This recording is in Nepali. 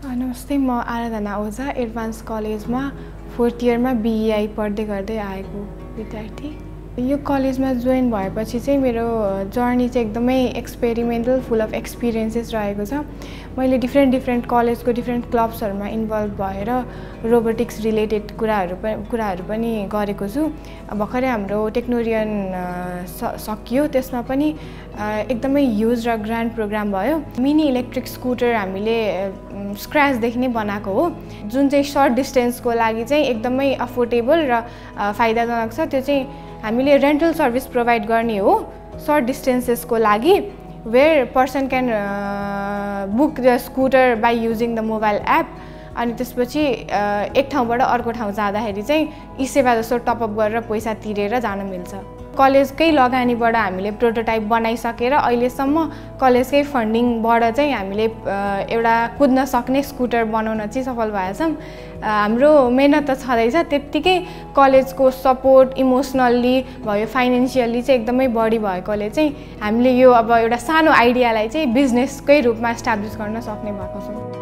नमस्ते, म आराधना ओझा एडभान्स कलेजमा 4th इयरमा बीई पढ्दै गर्दै आएको विद्यार्थी। यो कलेजमा जोइन भएपछि चाहिँ मेरो जर्नी चाहिँ एकदमै एक्सपेरिमेन्टल फुल अफ एक्सपिरियन्सेस रहेको छ। मैले डिफ्रेन्ट कलेजको डिफ्रेन्ट क्लब्सहरुमा इन्भल्भ भएर रोबोटिक्स रिलेटेड कुराहरू पनि गरेको छु। भर्खरै हाम्रो टेक्नोरियन सकियो, त्यसमा पनि एकदमै ह्युज र ग्रान्ड प्रोग्राम भयो। मिनी इलेक्ट्रिक स्कुटर हामीले स्क्रैचदेखि नै बनाएको हो, जुन चाहिँ सर्ट डिस्टेन्सको लागि चाहिँ एकदमै अफोर्डेबल र फाइदाजनक छ। त्यो चाहिँ हामीले रेन्टल सर्भिस प्रोभाइड गर्ने हो सर्ट डिस्टेन्सेसको लागि, where person can book the scooter by using the mobile app. अनि त्यसपछि एक ठाउँबाट अर्को ठाउँ जाँदाखेरि चाहिँ ई सेवा जस्तो टपअप गरेर पैसा तिरेर जान मिल्छ। कलेजकै लगानीबाट हामीले प्रोटोटाइप बनाइसकेर अहिलेसम्म कलेजकै फन्डिङबाट चाहिँ हामीले एउटा कुद्न सक्ने स्कुटर बनाउन चाहिँ सफल भएछौँ। हाम्रो मेहनत त छँदैछ, त्यत्तिकै कलेजको सपोर्ट इमोसनल्ली भयो, फाइनेन्सियल्ली चाहिँ एकदमै बढी भएकोले चाहिँ हामीले यो अब एउटा सानो आइडियालाई चाहिँ बिजनेसकै रूपमा इस्टाब्लिस गर्न सक्ने भएको छौँ।